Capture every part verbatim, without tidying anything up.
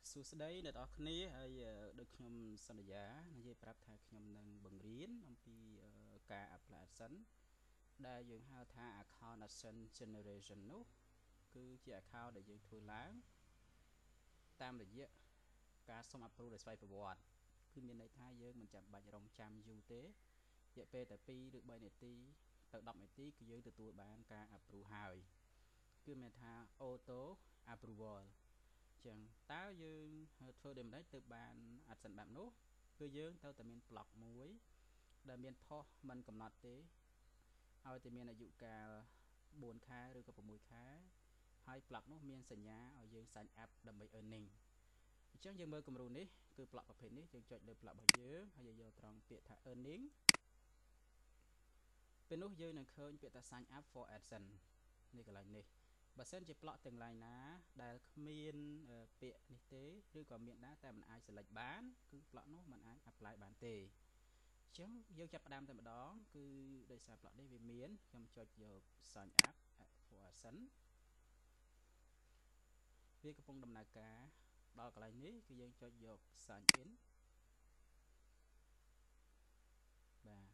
សួស្តីអ្នកនរគ្នាហើយដូចខ្ញុំសន្យានិយាយប្រាប់ថាខ្ញុំនឹងបង្រៀនអំពីការ apply AdSense ដែលយើងហៅថា account AdSense generation នោះគឺជា account ដែលយើងធ្វើឡើងតាមរយៈការសុំ approve ដោយស្វ័យប្រវត្តិគឺមានន័យថាយើងមិនចាំបាច់រងចាំយូរទេរយៈពេលតែពីរឬបីនាទីទៅដប់នាទីគឺយើងទទួលបានការ approve ហើយគឺមានថា auto approval ចឹងតើយើងធ្វើដូចម្ដេចទើបបាន AdSense បែបនោះគឺយើងត្រូវតែមាន block មួយដែលមានផុសមិនកំណត់ទេឲ្យតែមានអាយុកាលបួនខែឬក៏៦ខែហើយ block នោះមានសញ្ញាឲ្យយើង sign up ដើម្បី earning អញ្ចឹងយើងមើលគំរូនេះគឺ block ប្រភេទនេះយើងចុចលើ block របស់យើងហើយយើងយកត្រង់ពាក្យថា earning ពេលនោះយើងនឹងឃើញពាក្យថា sign up for AdSense នេះកន្លែងនេះបើសិនជា block ទាំងឡាយណាដែលគ្មានពាក្យនេះទេឬក៏មានដែរតែមិនអាច select បានគឺ block នោះមិនអាច apply បានទេអញ្ចឹងយើងចាប់ផ្ដើមតែម្ដងគឺដោយសារ block នេះវាមានខ្ញុំចុចយក sign up for AdSense វាកំពុងដំណើរការដល់កន្លែងនេះគឺយើងចុចយក sign in បាទ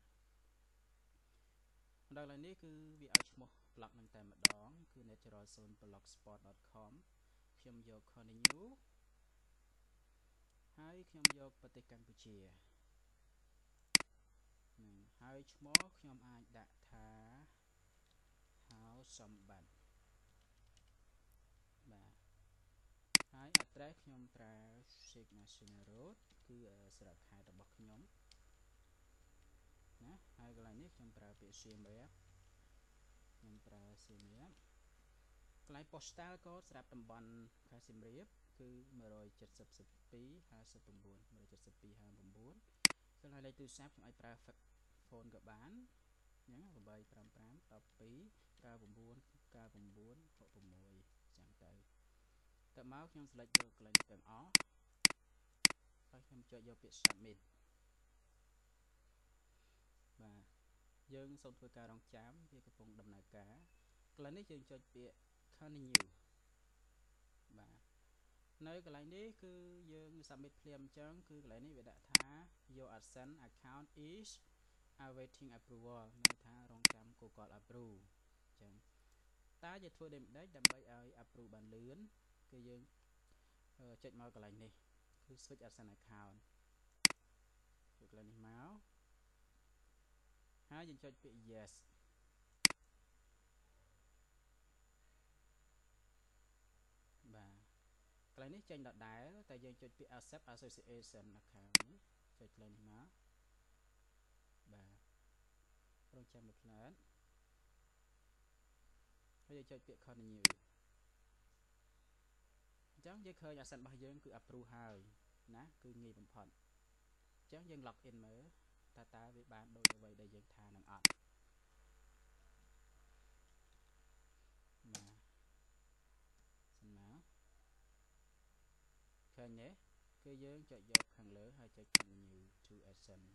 ដល់កន្លែងនេះគឺវាឲ្យឈ្មោះ block នឹងតែម្ដងគឺ naturalzoneblogspot.com ខ្ញុំយក continue ហើយខ្ញុំយកប្រទេសកម្ពុជានឹងហើយឈ្មោះខ្ញុំអាចដាក់ថាហៅសម្បត្តិបាទហើយ address ខ្ញុំប្រើ Signature Road គឺស្រុកខេត្តរបស់ខ្ញុំណាហើយកន្លែងនេះខ្ញុំប្រើពាក្យ Siem Reap ខ្ញុំប្រើ Siem Reap កន្លែង postal code សម្រាប់តំបន់ខេត្តសៀមរាបគឺមួយរយเจ็ดสิบពីរ ห้าสิบเก้า មួយរយเจ็ดสิบពីរ ห้าสิบเก้าកន្លែងលេខទូរស័ព្ទខ្ញុំអាចប្រើ phone ក៏បានអញ្ចឹងeight five five one two 9 9 9 6 6ចឹងទៅតើមកខ្ញុំ select យកកន្លែងនេះទាំងអស់ហើយខ្ញុំចុចយកពាក្យ submit បាទយើងសូមធ្វើការរងចាំវាកំពុងដំណើរការកន្លែងនេះយើងចុចពាក្យ continue បាទនៅកន្លែងនេះគឺយើង submit ភ្លាមអញ្ចឹងគឺកន្លែងនេះវាដាក់ថា your AdSense account is awaiting approval នៅថារងចាំ Google approve អញ្ចឹងតើយើងធ្វើដូចម្ដេចដើម្បីឲ្យ approve បានលឿនគឺយើងចុចមកកន្លែងនេះគឺ switch AdSense account ចុចកន្លែងនេះមកហើយយើងចុចពាក្យ yes បាទកន្លែងនេះចេញដដែលតែយើងចុចពាក្យ accept association account នេះចុចកន្លែងនេះមកបាទរងចាំមួយផ្លែតហើយយើងចុចពាក្យ continue អញ្ចឹងយើងឃើញ AdSense របស់យើងគឺ approve ហើយណាគឺងាយបំផុតអញ្ចឹងយើង log in មើលតើតើវាបានដូចអ្វីដែលយើងថានឹងអត់បាទសិនមកឃើញទេគឺយើងចុចយកខាងលើហើយចុច continue to AdSense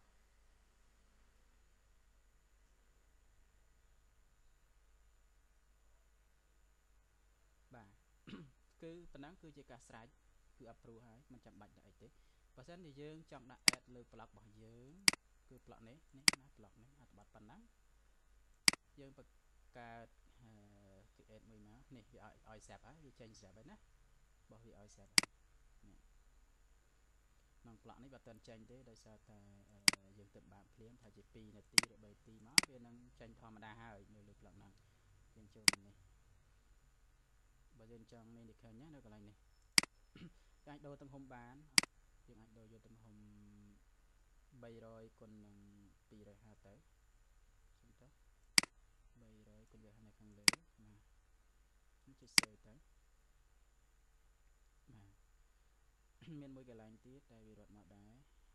បាទគឺប៉ុណ្ណឹងគឺជាការស្រេចគឺ approve ហើយមិនចាំបាច់ដាក់អីទេបើសិនជាយើងចង់ដាក់ add លើ block របស់យើងគឺ block នេះនេះណា block នេះអត្ថបទប៉ុណ្ណឹងយើងបង្កើត create មួយមកនេះវាឲ្យឲ្យស្រាប់ហើយវាចេញស្រាប់ហើយណាបោះវាឲ្យស្រាប់ហើយនេះក្នុង block នេះបើមិនចេញទេដោយសារតែយើងទៅបានភ្លាមថាជាពីរនាទីឬបីនាទីមកវានឹងចេញធម្មតាហើយនៅលើ block ហ្នឹងយើងចូលមកនេះបើយើងចង់មាននេះឃើញណានៅកន្លែងនេះអាចដូរទំហំបានយើងអាចដូរយកទំហំបីរយគុណនឹងពីររយห้าសិបទៅចឹងទៅបីរយគុណយកនៅខាងលើបាទខ្ញុំចុច save ទៅបាទមានមួយកន្លែងទៀតដែលវារត់មកដែរ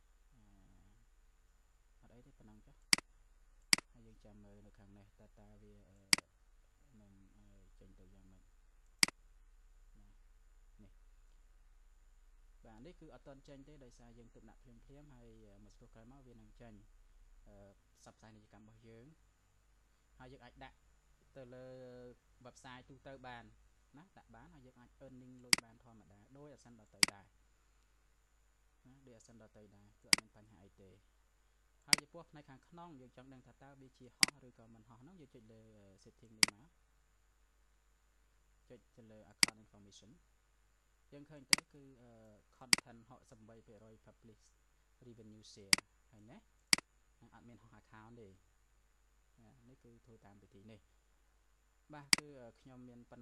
អត់អីទេប៉ុណ្ណឹងចុះហើយយើងចាំមើលនៅខាងនេះតើតើវានឹងចេញទៅយ៉ាងម៉េចបាទនេះបាទនេះគឺអត់ទាន់ចេញទេដោយសារយើងទើបដាក់ភ្លាមភ្លាមហើយមួយស្ទុះក្រោយមកវានឹងចេញផ្សព្វផ្សាយនីយកម្មរបស់យើងហើយយើងអាចដាក់ទៅលើ website ទូទៅបានណាដាក់បានហើយយើងអាច earning លុយបានធម្មតាដោយអាសិនដតៃដែរណាដោយអាសិនដតៃដែរគឺអត់មានបញ្ហាអីទេហើយចំពោះផ្នែកខាងក្នុងយើងចង់ដឹងថាតើវាជាហោះឬក៏មិនហោះហ្នឹងយើងចុចលើ setting នេះមកចុចទៅលើ account information យើងឃើញទៅគឺ content 68% publish revenue share ហើយណាអត់មានហោះ account ទេនេះគឺធ្វើតាមវិធីនេះបាទគឺខ្ញុំមាន